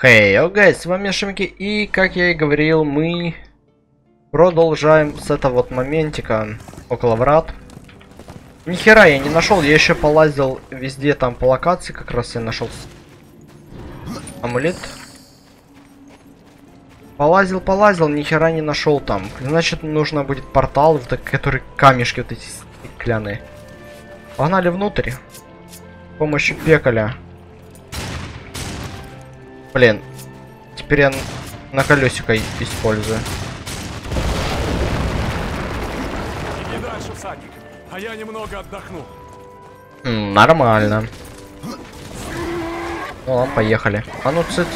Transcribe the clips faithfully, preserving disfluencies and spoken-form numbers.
Хей, hey, окей, с вами Шимки, и, как я и говорил, мы продолжаем с этого вот моментика около врат. Нихера я не нашел, я еще полазил везде там по локации, как раз я нашел амулет. Полазил, полазил, нихера не нашел там. Значит, нужно будет портал, в который камешки вот эти стеклянные. Погнали внутрь. С помощью пекаля. Блин, теперь я на колесико использую. Иди дальше, всадник, а я немного отдохну. М, нормально. Ну ладно, поехали. А ну цыц.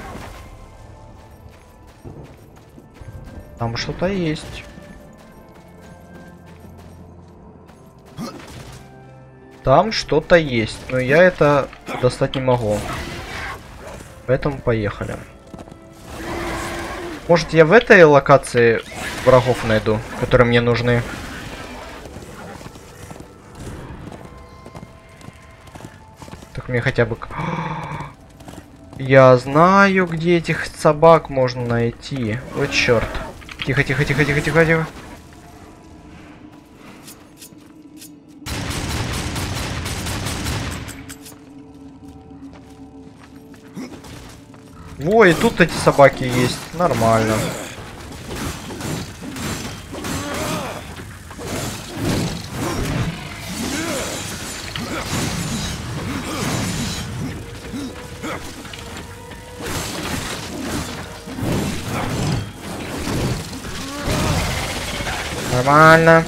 Там что-то есть. Там что-то есть, но я это достать не могу. Поэтому поехали. Может, я в этой локации врагов найду, которые мне нужны. Так мне хотя бы... Я знаю, где этих собак можно найти. Вот черт. Тихо, тихо, тихо, тихо, тихо, тихо. Ой, и тут эти собаки есть. Нормально. Нормально.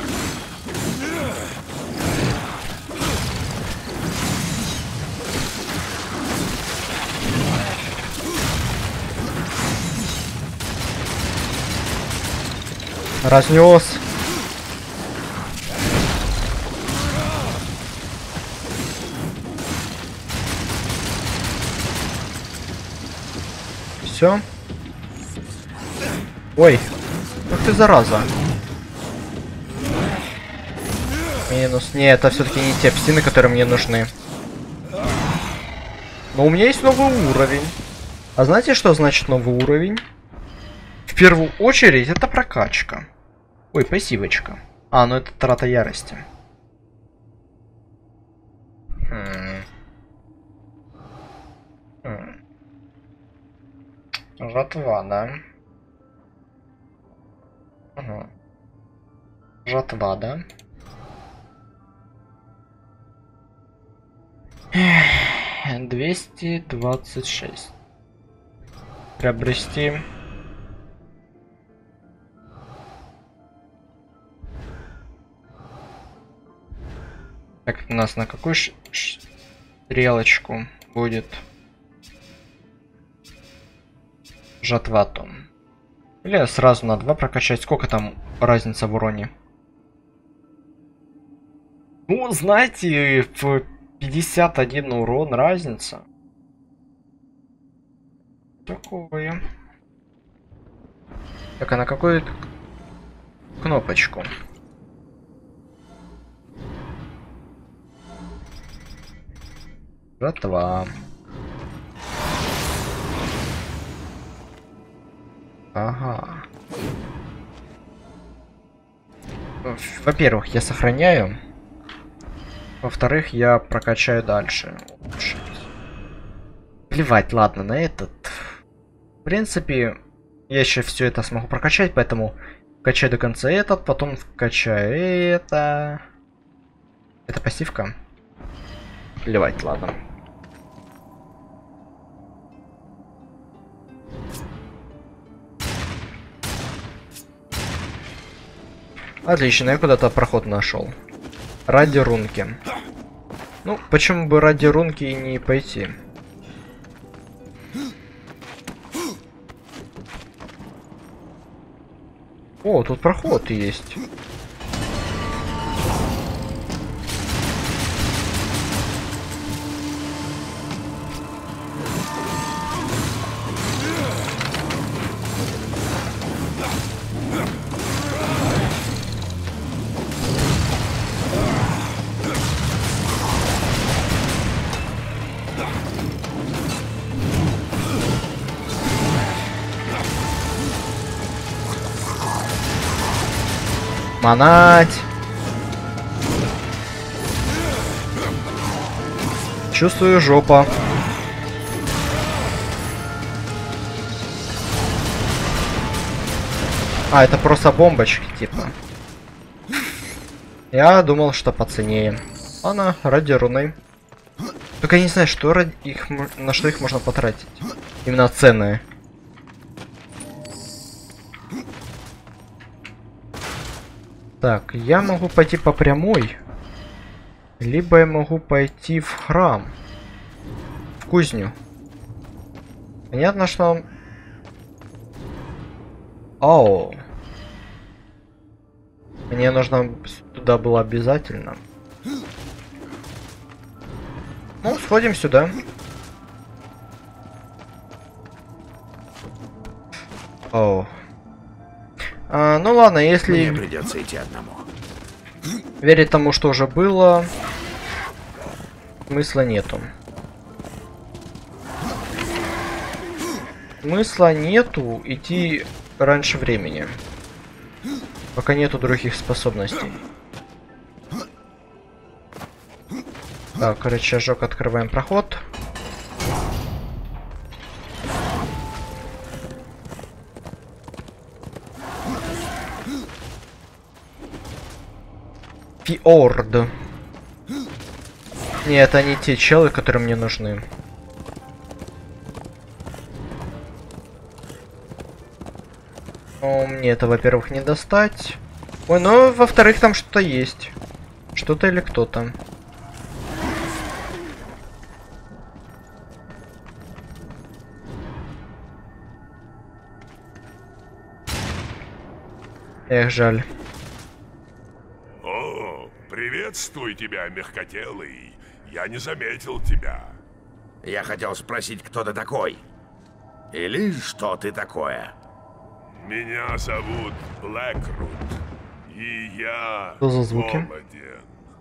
Разнес. Все. Ой, ну ты зараза. Минус. Не, это все-таки не те псины, которые мне нужны. Но у меня есть новый уровень. А знаете, что значит новый уровень? В первую очередь это прокачка. Ой, пассивочка. А, ну это трата ярости. Хм. Хм. Жатва, да? Угу. Жатва, да? двести двадцать шесть. Приобрести. Так, у нас на какую ш ш стрелочку будет жатва-то? Или сразу на два прокачать? Сколько там разница в уроне? Ну, знаете, в пятьдесят один урон разница. Такое. Так, а на какую кнопочку? Жатва. Ага. Во-первых, я сохраняю. Во-вторых, я прокачаю дальше. Плевать, ладно, на этот. В принципе, я еще все это смогу прокачать, поэтому качаю до конца этот, потом вкачаю это. Это пассивка. Плевать, ладно. Отлично, я куда-то проход нашел. Ради рунки. Ну, почему бы ради рунки и не пойти? О, тут проход есть. Манать. Чувствую жопа. А, это просто бомбочки, типа. Я думал, что поценнее. Ладно, ради руны. Только я не знаю, что ради их, на что их можно потратить. Именно ценные. Так, я могу пойти по прямой. Либо я могу пойти в храм. В кузню. Понятно, что... Оу. Мне нужно туда было обязательно. Ну, сходим сюда. Оу. А, ну ладно, если... Мне придется идти одному. Верить тому, что уже было, смысла нету. Смысла нету идти раньше времени. Пока нету других способностей. Так, рычажок, открываем проход. Фиорд. Не, это не те челы, которые мне нужны. Ну, мне это, во-первых, не достать. Ой, ну, во-вторых, там что-то есть. Что-то или кто-то. Эх, жаль. О, приветствую тебя, мягкотелый. Я не заметил тебя. Я хотел спросить, кто ты такой? Или что ты такое? Меня зовут Блэкрут. И я Что за звуки? голоден.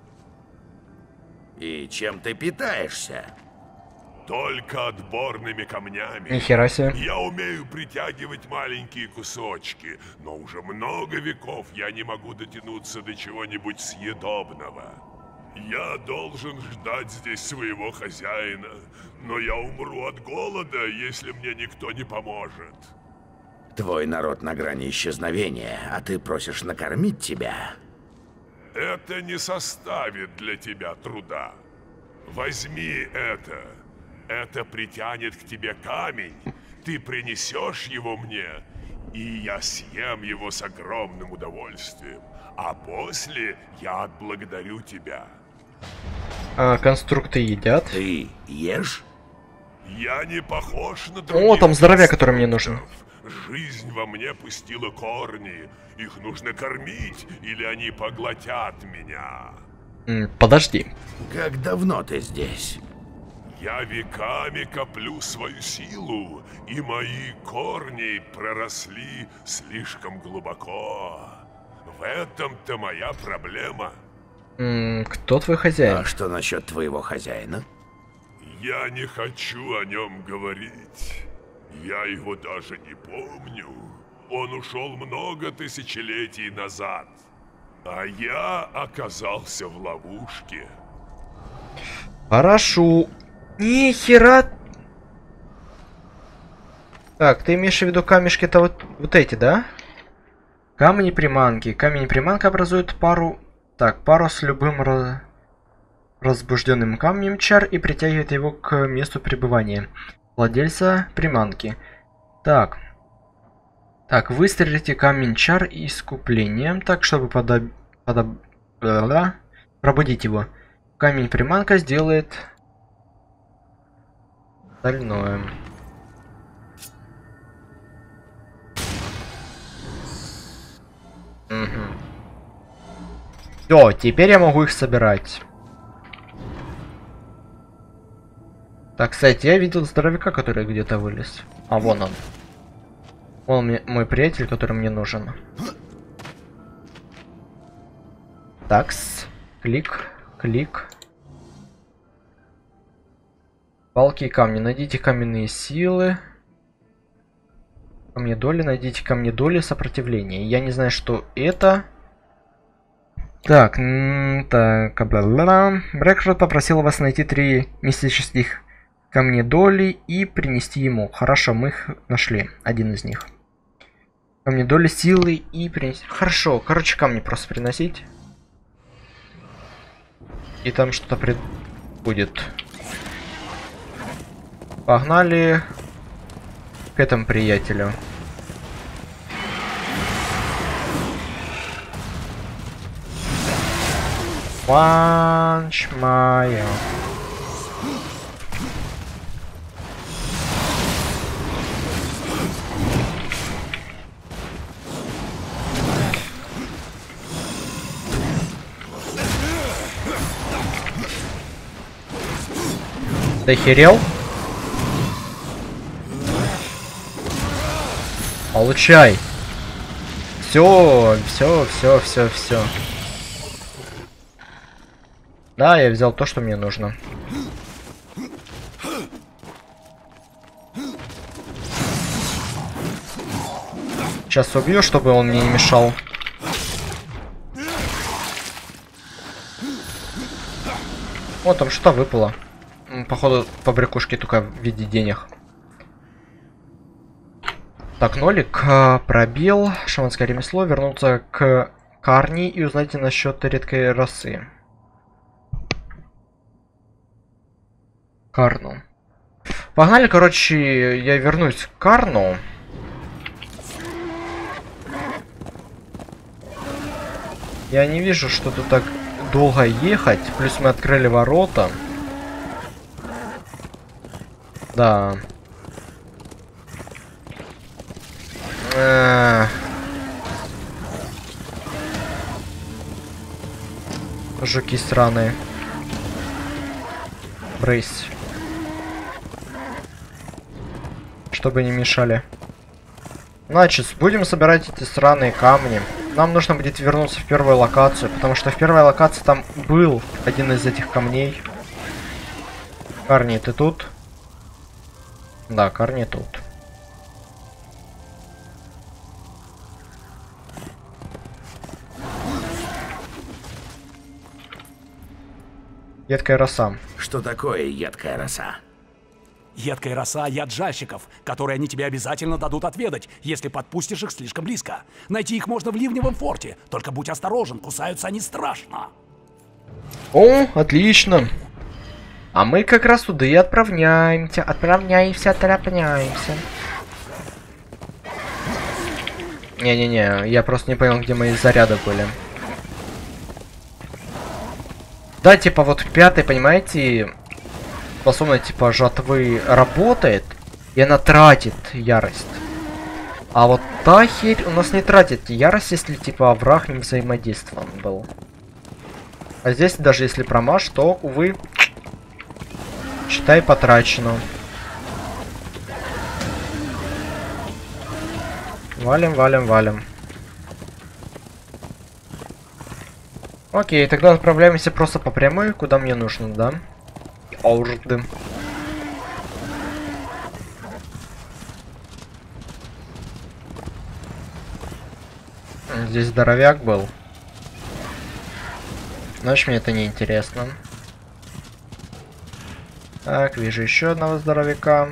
И чем ты питаешься? Только отборными камнями. Нихера себе. Я умею притягивать маленькие кусочки, но уже много веков я не могу дотянуться до чего-нибудь съедобного. Я должен ждать здесь своего хозяина, но я умру от голода, если мне никто не поможет. Твой народ на грани исчезновения, а ты просишь накормить тебя? Это не составит для тебя труда. Возьми это. Это притянет к тебе камень. Ты принесешь его мне, и я съем его с огромным удовольствием. А после я отблагодарю тебя. А, конструкты едят. Ты ешь? Я не похож на других. О, там здоровяк, который мне нужен. Жизнь во мне пустила корни. Их нужно кормить, или они поглотят меня. М, подожди. Как давно ты здесь? Я веками коплю свою силу, и мои корни проросли слишком глубоко. В этом-то моя проблема. М, кто твой хозяин? А что насчет твоего хозяина? Я не хочу о нем говорить. Я его даже не помню. Он ушел много тысячелетий назад. А я оказался в ловушке. Хорошо. Нихера. Так, ты имеешь в виду камешки-то вот, вот эти, да? Камни-приманки. Камень-приманка образует пару... Так, пару с любым раз... разбужденным камнем чар и притягивает его к месту пребывания владельца приманки. Так. Так, выстрелите камень чар искуплением, так, чтобы подоб... подоб... пробудить его. Камень-приманка сделает... остальное. Угу. Все, теперь я могу их собирать. Так, кстати, я видел здоровяка, который где-то вылез. А, вон он. Он мне, мой приятель, который мне нужен. Такс. Клик. Клик. Палки и камни. Найдите каменные силы. Камни доли. Найдите камни доли сопротивления. Я не знаю, что это. Так, так, бла-бла-бла. Брэкшот попросил вас найти три мистических камнедоли и принести ему. Хорошо, мы их нашли. Один из них. Камнедоли силы и принести. Хорошо, короче, камни просто приносить. И там что-то при... будет. Погнали к этому приятелю. Панч майо. Ты охерел? Получай. Все, все, все, все, все. Да, я взял то, что мне нужно. Сейчас убью, чтобы он мне не мешал. Вот там что-то выпало. Походу, побрякушки только в виде денег. Так, нолик, пробел, шаманское ремесло, вернуться к Карни и узнайте насчет редкой расы. Карну. Погнали, короче, я вернусь к Карну. Я не вижу, что тут так долго ехать. Плюс мы открыли ворота. Да. Эх. Жуки сраные. Брысь. Чтобы не мешали. Значит, будем собирать эти сраные камни. Нам нужно будет вернуться в первую локацию, потому что в первой локации там был один из этих камней. Карни, ты тут? Да, Карни тут. Едкая роса. Что такое едкая роса? Едкая роса — яд жальщиков, который они тебе обязательно дадут отведать, если подпустишь их слишком близко. Найти их можно в Ливневом форте, только будь осторожен, кусаются они страшно. О, отлично. А мы как раз туда и отправляемся, отправляемся, отправляемся. Не-не-не, я просто не понял, где мои заряды были. Да, типа вот пятый, понимаете, способность типа жатвы работает, и она тратит ярость. А вот та херь у нас не тратит ярость, если типа враг не взаимодействован был. А здесь даже если промажь, то, увы, считай потрачено. Валим, валим, валим. Окей, тогда отправляемся просто по прямой, куда мне нужно, да? Орды. Здесь здоровяк был. Значит, мне это не интересно. Так, вижу еще одного здоровяка.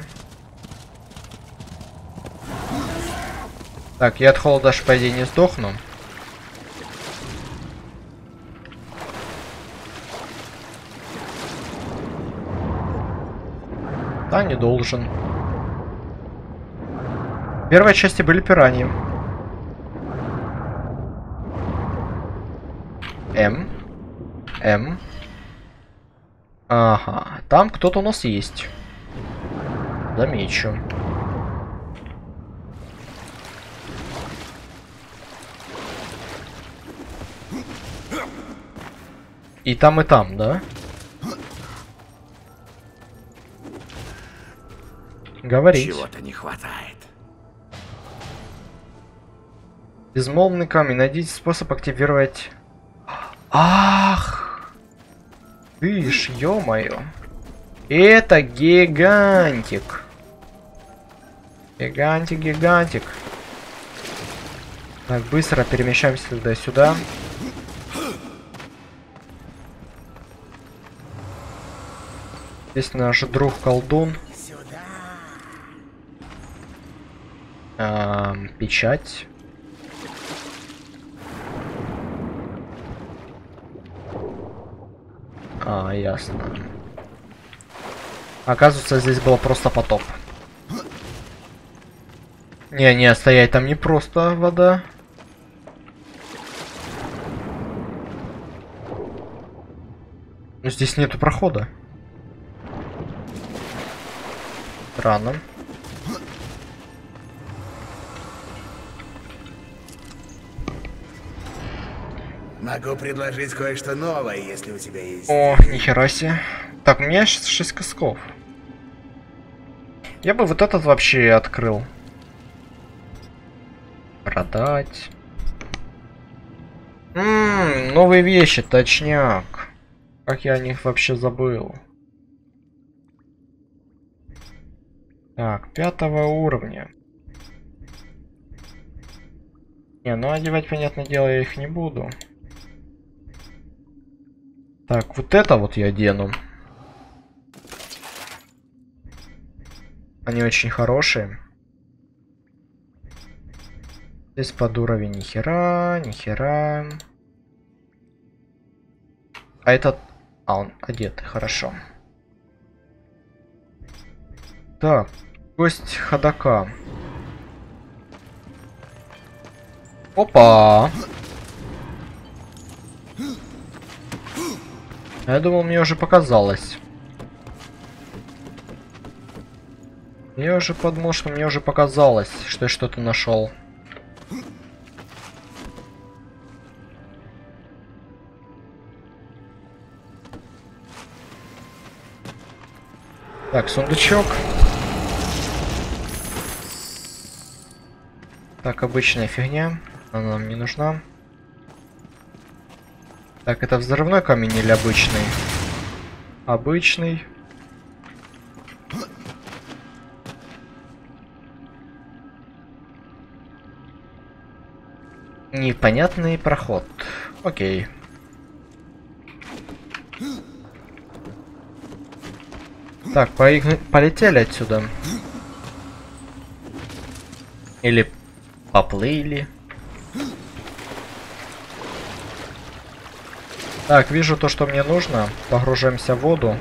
Так, я от холода аж, по идее, не сдохну. Да, не должен. В первой части были пираньи. М. М. Ага, там кто-то у нас есть. Замечу. И там, и там, да? Говорить. Чего-то не хватает. Безмолвный камень. Найдите способ активировать. Ах! Ты ж, ё-моё. Это гигантик. Гигантик, гигантик. Так, быстро перемещаемся туда-сюда. Здесь наш друг колдун. Эм, печать. А, ясно. Оказывается, здесь был просто потоп. Не, не, стоять там не просто вода. Но здесь нету прохода. Странно. Могу предложить кое-что новое, если у тебя есть. О, нихера себе. Так, у меня сейчас шесть косков. Я бы вот этот вообще открыл. Продать. Ммм, новые вещи, точняк. Как я о них вообще забыл. Так, пятого уровня. Не, ну одевать, понятное дело, я их не буду. Так, вот это вот я одену. Они очень хорошие. Здесь под уровень нихера, нихера. А этот... А, он одет, хорошо. Так, кость ходока. Опа! Я думал, мне уже показалось. Я уже подумал, что мне уже показалось, что я что-то нашел. Так, сундучок. Так, обычная фигня. Она нам не нужна. Так, это взрывной камень или обычный? Обычный. Непонятный проход. Окей. Так, поигр... полетели отсюда. Или поплыли. Так, вижу то, что мне нужно. Погружаемся в воду.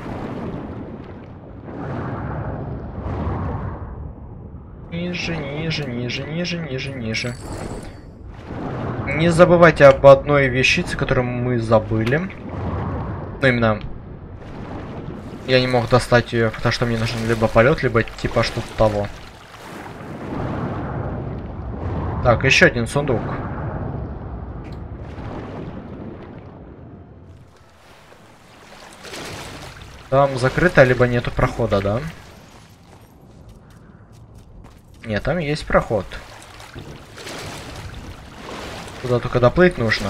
Ниже, ниже, ниже, ниже, ниже, ниже. Не забывайте об одной вещице, которую мы забыли. Ну, именно... Я не мог достать ее, потому что мне нужен либо полет, либо типа что-то того. Так, еще один сундук. Там закрыто, либо нету прохода, да? Нет, там есть проход. Туда только доплыть нужно.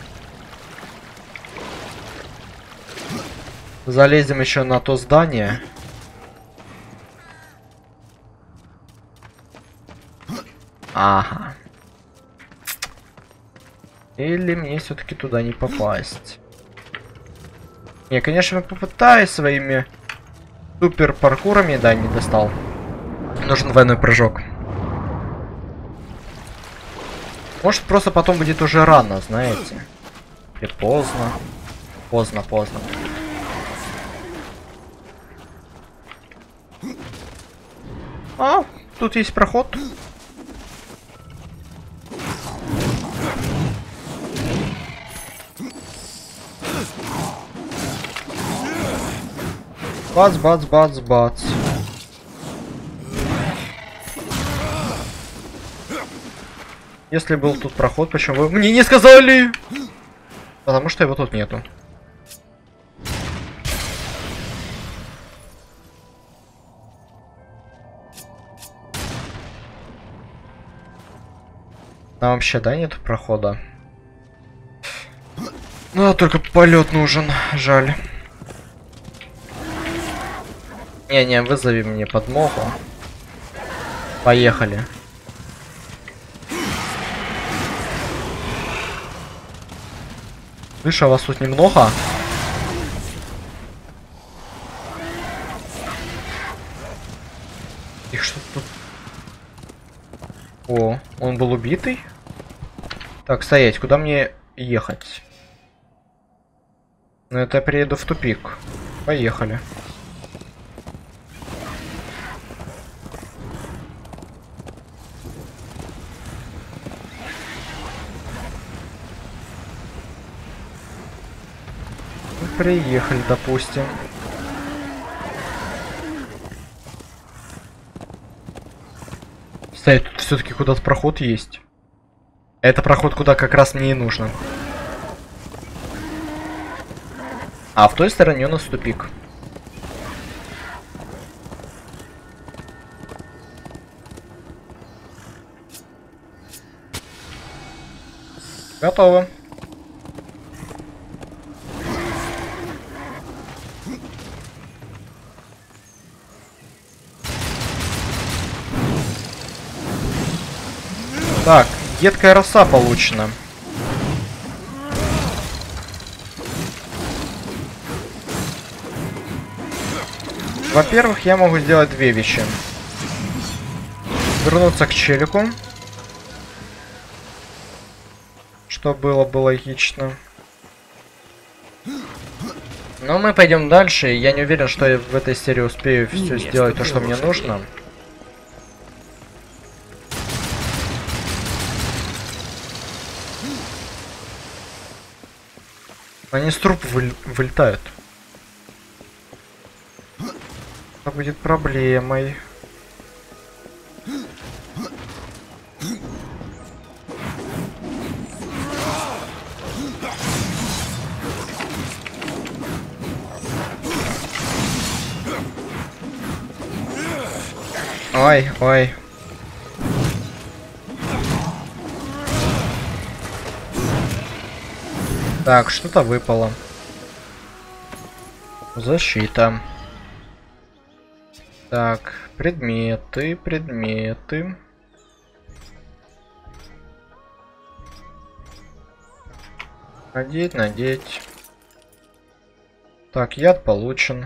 Залезем еще на то здание. Ага. Или мне все-таки туда не попасть? Не, конечно, попытаюсь своими супер паркурами, да, не достал. Нужен двойной прыжок. Может, просто потом будет уже рано, знаете. И поздно. Поздно, поздно. А, тут есть проход. Бац, бац, бац, бац. Если был тут проход, почему вы мне не сказали? Потому что его тут нету. Там вообще, да, нет прохода? Ну, а только полет нужен, жаль. Не-не, вызови мне подмогу. Поехали. Слышь, а вас тут немного? он был убитый. Так, стоять, куда мне ехать? Ну, это я приеду в тупик. Поехали. Приехали, допустим. Кстати, тут все-таки куда-то проход есть. Это проход, куда как раз мне и нужно. А в той стороне у нас тупик. Готово. Так, едкая роса получена. Во-первых, я могу сделать две вещи. Вернуться к челику. Что было бы логично. Но мы пойдем дальше. Я не уверен, что я в этой серии успею все сделать то, что мне нужно. Они с трупа вы... вылетают. Это будет проблемой. Ой, ой. Так, что-то выпало. Защита. Так, предметы, предметы. Надеть, надеть. Так, яд получен.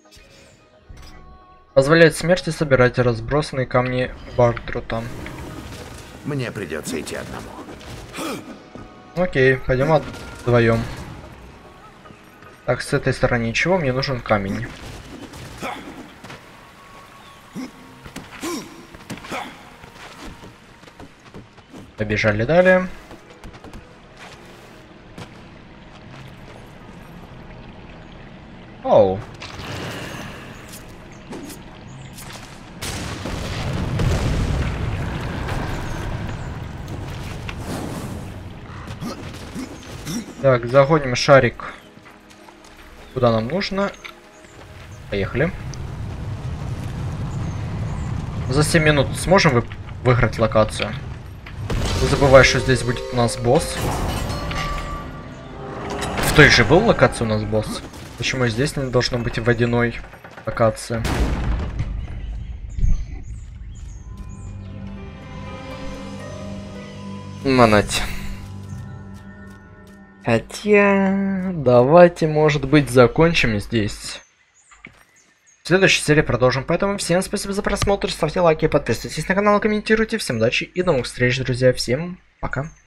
Позволяет смерти собирать разбросанные камни Бартрута. Мне придется идти одному. Окей, пойдем вдвоем. Так, с этой стороны ничего, мне нужен камень. Побежали далее. Оу. Так, загоним шарик куда нам нужно. Поехали. За семь минут сможем вы выиграть локацию? Не забывай, что здесь будет у нас босс. В той же был локация у нас босс. Почему здесь не должно быть водяной локации? Манать. Хотя... Давайте, может быть, закончим здесь. В следующей серии продолжим. Поэтому всем спасибо за просмотр. Ставьте лайки, подписывайтесь на канал, комментируйте. Всем удачи и до новых встреч, друзья. Всем пока.